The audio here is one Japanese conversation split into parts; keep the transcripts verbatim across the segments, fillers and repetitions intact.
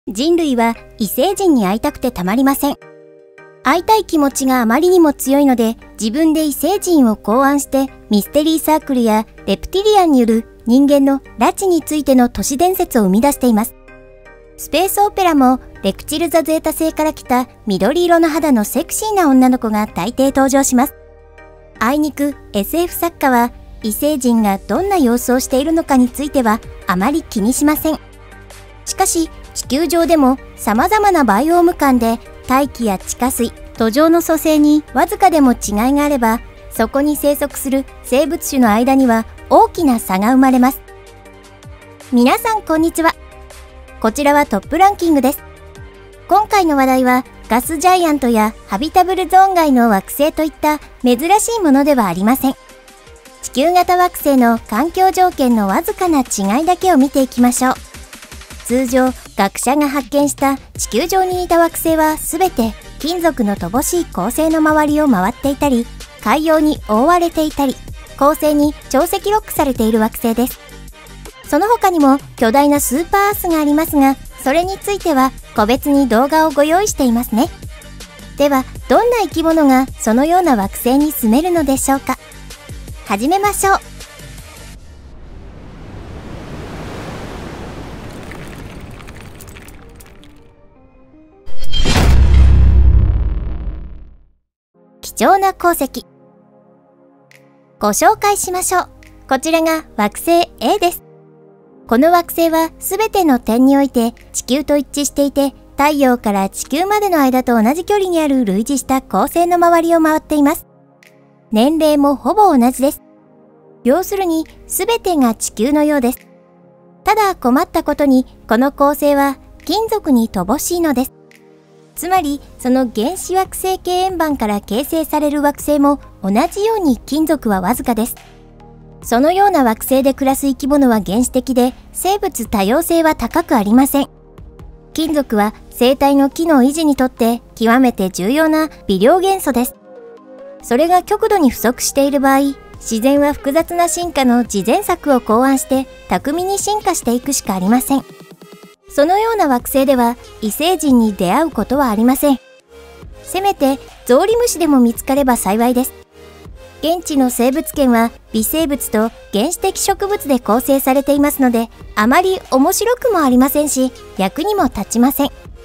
人類は異星人に会いたくてたまりません。会いたい気持ちがあまりにも強いので、自分で異星人を考案してミステリーサークルやレプティリアンによる人間の拉致についての都市伝説を生み出しています。スペースオペラもレクチルザゼータ星から来た緑色の肌のセクシーな女の子が大抵登場します。あいにく エスエフ 作家は異星人がどんな様子をしているのかについてはあまり気にしません。しかし地球上でも様々なバイオーム間で大気や地下水、土壌の組成にわずかでも違いがあれば、そこに生息する生物種の間には大きな差が生まれます。皆さんこんにちは。こちらはトップランキングです。今回の話題はガスジャイアントやハビタブルゾーン外の惑星といった珍しいものではありません。地球型惑星の環境条件のわずかな違いだけを見ていきましょう。通常、学者が発見した地球上に似た惑星はすべて金属の乏しい恒星の周りを回っていたり、海洋に覆われていたり、恒星に潮汐ロックされている惑星です。その他にも巨大なスーパーアースがありますが、それについては個別に動画をご用意していますね。では、どんな生き物がそのような惑星に住めるのでしょうか。始めましょう。貴重な鉱石。ご紹介しましょう。こちらが惑星 A です。この惑星はすべての点において地球と一致していて、太陽から地球までの間と同じ距離にある類似した恒星の周りを回っています。年齢もほぼ同じです。要するにすべてが地球のようです。ただ困ったことに、この恒星は金属に乏しいのです。つまり、その原始惑星系円盤から形成される惑星も同じように金属はわずかです。そのような惑星で暮らす生き物は原始的で、生物多様性は高くありません。金属は生態の機能維持にとって極めて重要な微量元素です。それが極度に不足している場合、自然は複雑な進化の次善策を考案して巧みに進化していくしかありません。そのような惑星では異星人に出会うことはありません。せめてゾウリムシでも見つかれば幸いです。現地の生物圏は微生物と原始的植物で構成されていますので、あまり面白くもありませんし、役にも立ちません。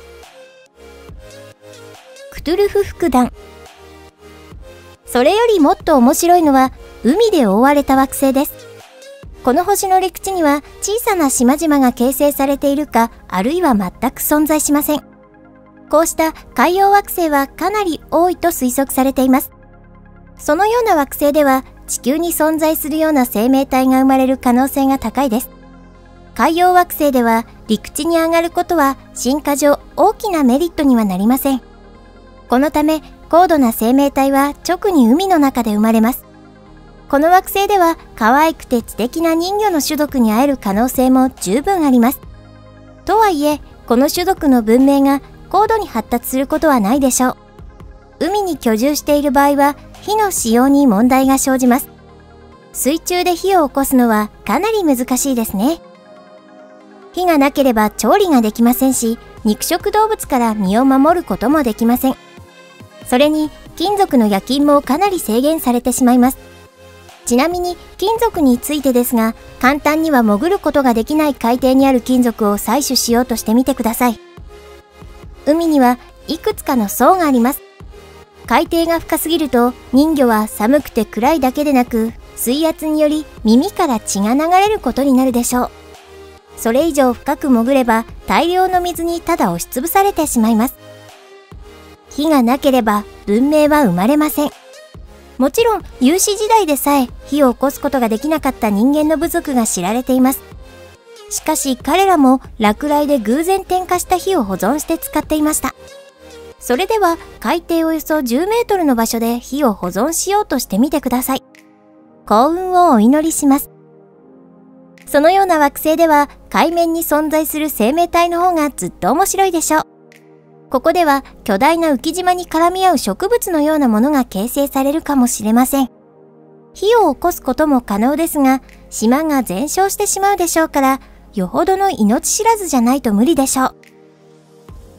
クトゥルフ副団。それよりもっと面白いのは海で覆われた惑星です。この星の陸地には小さな島々が形成されているか、あるいは全く存在しません。こうした海洋惑星はかなり多いと推測されています。そのような惑星では地球に存在するような生命体が生まれる可能性が高いです。海洋惑星では陸地に上がることは進化上大きなメリットにはなりません。このため高度な生命体は直に海の中で生まれます。この惑星では可愛くて知的な人魚の種族に会える可能性も十分あります。とはいえ、この種族の文明が高度に発達することはないでしょう。海に居住している場合は火の使用に問題が生じます。水中で火を起こすのはかなり難しいですね。火がなければ調理ができませんし、肉食動物から身を守ることもできません。それに金属の夜勤もかなり制限されてしまいます。ちなみに金属についてですが、簡単には潜ることができない海底にある金属を採取しようとしてみてください。海にはいくつかの層があります。海底が深すぎると人魚は寒くて暗いだけでなく、水圧により耳から血が流れることになるでしょう。それ以上深く潜れば大量の水にただ押しつぶされてしまいます。火がなければ文明は生まれません。もちろん有史時代でさえ火を起こすことができなかった人間の部族が知られています。しかし彼らも落雷で偶然点火した火を保存して使っていました。それでは海底およそじゅうメートルの場所で火を保存しようとしてみてください。幸運をお祈りします。そのような惑星では海面に存在する生命体の方がずっと面白いでしょう。ここでは巨大な浮島に絡み合う植物のようなものが形成されるかもしれません。火を起こすことも可能ですが、島が全焼してしまうでしょうから、よほどの命知らずじゃないと無理でしょう。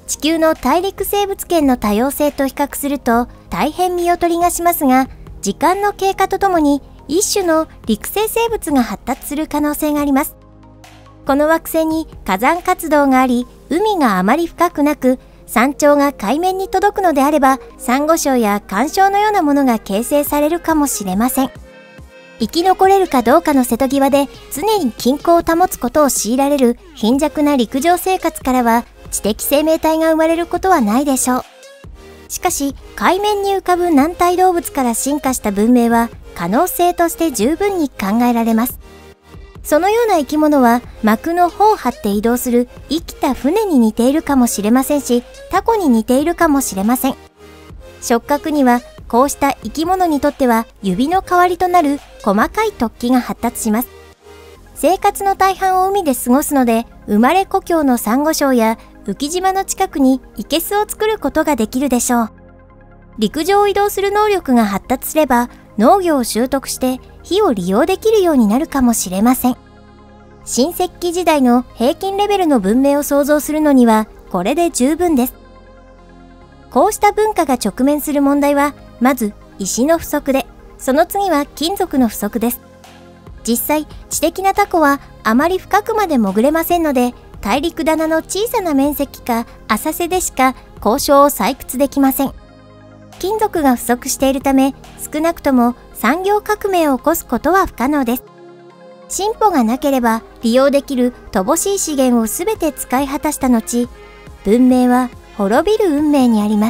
地球の大陸生物圏の多様性と比較すると大変見劣りがしますが、時間の経過とともに一種の陸生生物が発達する可能性があります。この惑星に火山活動があり、海があまり深くなく、山頂が海面に届くのであれば、サンゴ礁や環礁のようなものが形成されるかもしれません。生き残れるかどうかの瀬戸際で常に均衡を保つことを強いられる貧弱な陸上生活からは、知的生命体が生まれることはないでしょう。しかし、海面に浮かぶ軟体動物から進化した文明は可能性として十分に考えられます。そのような生き物は膜の帆を張って移動する生きた船に似ているかもしれませんし、タコに似ているかもしれません。触覚にはこうした生き物にとっては指の代わりとなる細かい突起が発達します。生活の大半を海で過ごすので、生まれ故郷のサンゴ礁や浮島の近くに生けすを作ることができるでしょう。陸上を移動する能力が発達すれば、農業を習得して火を利用できるようになるかもしれません。新石器時代の平均レベルの文明を創造するのにはこれで十分です。こうした文化が直面する問題は、まず石の不足で、その次は金属の不足です。実際、知的なタコはあまり深くまで潜れませんので、大陸棚の小さな面積か浅瀬でしか鉱床を採掘できません。金属が不足しているため、少なくとも産業革命を起こすことは不可能です。進歩がなければ利用できる乏しい資源をすべて使い果たした後、文明は滅びる運命にあります。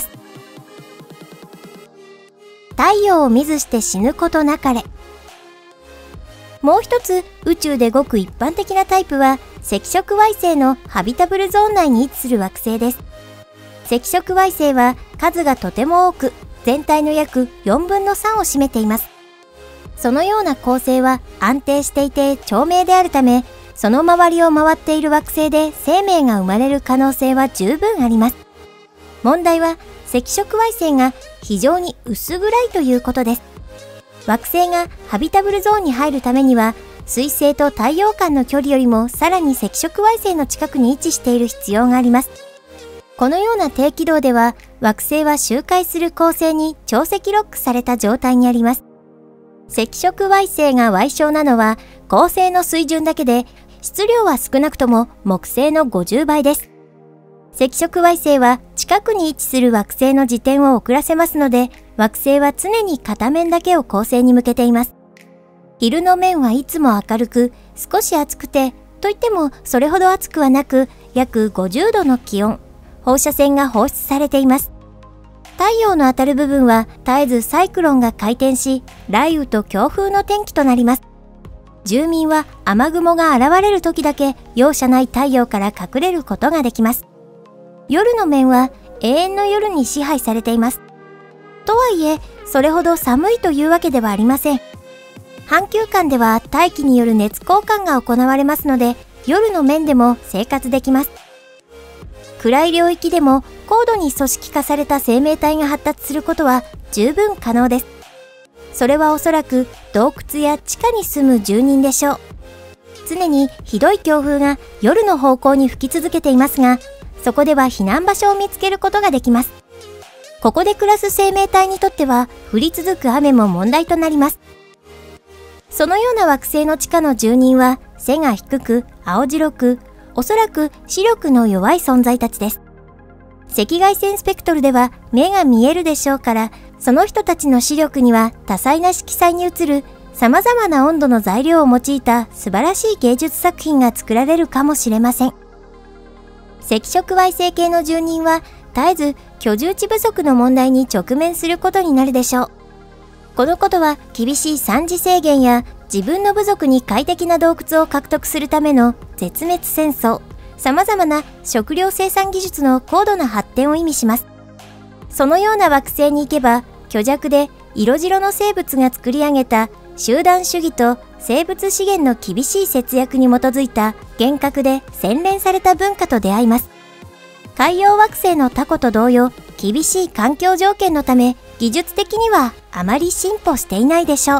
太陽を見ずして死ぬことなかれ。もう一つ、宇宙でごく一般的なタイプは赤色矮星のハビタブルゾーン内に位置する惑星です。赤色矮星は数がとても多く、全体の約よんぶんのさんを占めています。そのような構成は安定していて長命であるため、その周りを回っている惑星で生命が生まれる可能性は十分あります。問題は赤色矮星が非常に薄暗いということです。惑星がハビタブルゾーンに入るためには、水星と太陽間の距離よりもさらに赤色矮星の近くに位置している必要があります。このような低軌道では、惑星は周回する恒星に潮汐ロックされた状態にあります。赤色矮星が矮小なのは、恒星の水準だけで、質量は少なくとも木星のごじゅうばいです。赤色矮星は近くに位置する惑星の自転を遅らせますので、惑星は常に片面だけを恒星に向けています。昼の面はいつも明るく、少し暑くて、といってもそれほど暑くはなく、約ごじゅうどの気温、放射線が放出されています。太陽の当たる部分は絶えずサイクロンが回転し、雷雨と強風の天気となります。住民は雨雲が現れる時だけ容赦ない太陽から隠れることができます。夜の面は永遠の夜に支配されています。とはいえ、それほど寒いというわけではありません。半球間では大気による熱交換が行われますので、夜の面でも生活できます。暗い領域でも高度に組織化された生命体が発達することは十分可能です。それはおそらく洞窟や地下に住む住人でしょう。常にひどい強風が夜の方向に吹き続けていますが、そこでは避難場所を見つけることができます。ここで暮らす生命体にとっては降り続く雨も問題となります。そのような惑星の地下の住人は背が低く青白く、おそらく視力の弱い存在たちです。赤外線スペクトルでは目が見えるでしょうから、その人たちの視力には多彩な色彩に映る様々な温度の材料を用いた素晴らしい芸術作品が作られるかもしれません。赤色矮星系の住人は絶えず居住地不足の問題に直面することになるでしょう。このことは厳しい産地制限や自分の部族に快適な洞窟を獲得するための絶滅戦争、様々な食料生産技術の高度な発展を意味します。そのような惑星に行けば、虚弱で色白の生物が作り上げた集団主義と生物資源の厳しい節約に基づいた厳格で洗練された文化と出会います。海洋惑星のタコと同様、厳しい環境条件のため、技術的にはあまり進歩していないでしょう。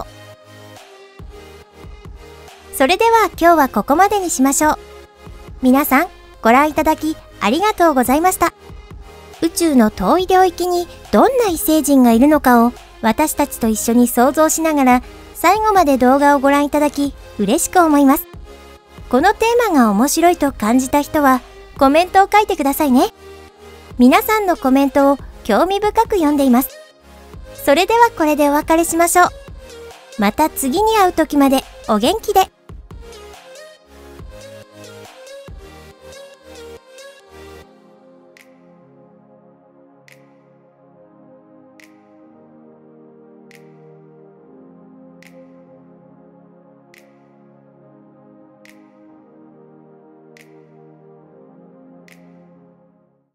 それでは今日はここまでにしましょう。皆さん、ご覧いただきありがとうございました。 宇宙の遠い領域にどんな異星人がいるのかを私たちと一緒に想像しながら最後まで動画をご覧いただき嬉しく思います。このテーマが面白いと感じた人はコメントを書いてくださいね。皆さんのコメントを興味深く読んでいます。それではこれでお別れしましょう。また次に会う時までお元気で。